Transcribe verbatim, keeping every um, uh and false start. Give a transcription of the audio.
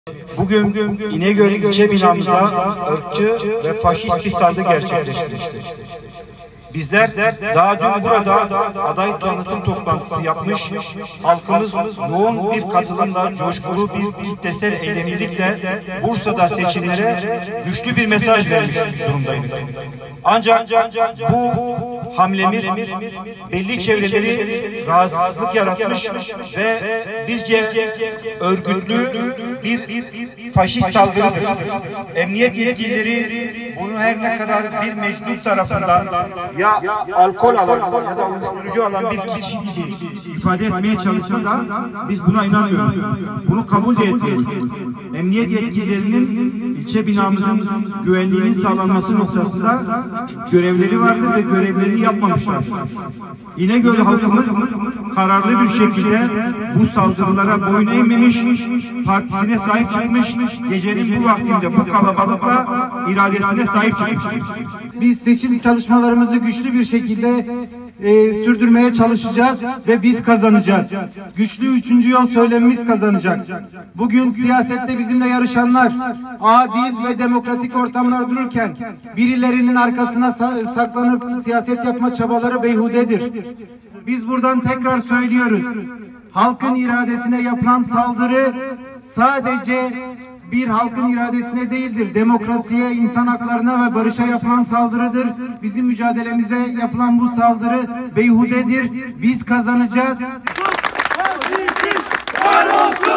Bugün İnegöl ilçe binamıza ırkçı ve faşist bir saldırı gerçekleştirilmiştir. Bizler daha dün burada aday tanıtım toplantısı yapmış, halkımız yoğun bir katılımla, coşkulu bir kitlesel eylemlilikle Bursa'da seçimlere güçlü bir mesaj vermiş durumdaydık. Ancak bu hamlemiz belli çevreleri rahatsızlık yaratmış ve bizce örgütlü bir faşist saldırıdır. Emniyet yetkilileri bunu her ne kadar bir meczup tarafından ya alkol alan ya da uyuşturucu alan bir kişi gibi ifade etmeye çalışsa da biz buna inanmıyoruz. Bunu kabul de etmiyoruz. Emniyet yetkililerinin ilçe binamızın güvenliğinin sağlanması noktasında görevleri vardır ve görevlerini yapmamışlardır. İnegöl halkımız kararlı bir şekilde bu saldırılara boyun eğmemiş, partisine sahip çıkmış, gecenin bu vaktinde bu kalabalıkla iradesine sahip çıkmıştır. Biz seçim çalışmalarımızı güçlü bir şekilde e, sürdürmeye çalışacağız ve biz kazanacağız. Güçlü üçüncü yol söylemimiz kazanacak. Bugün siyasette bizimle yarışanlar adil ve demokratik ortamlar dururken birilerinin arkasına saklanıp siyaset yapma çabaları beyhudedir. Biz buradan tekrar söylüyoruz. Halkın iradesine yapılan saldırı sadece bir halkın iradesine değildir. Demokrasiye, insan haklarına ve barışa yapılan saldırıdır. Bizim mücadelemize yapılan bu saldırı beyhudedir. Biz kazanacağız. Var olsun!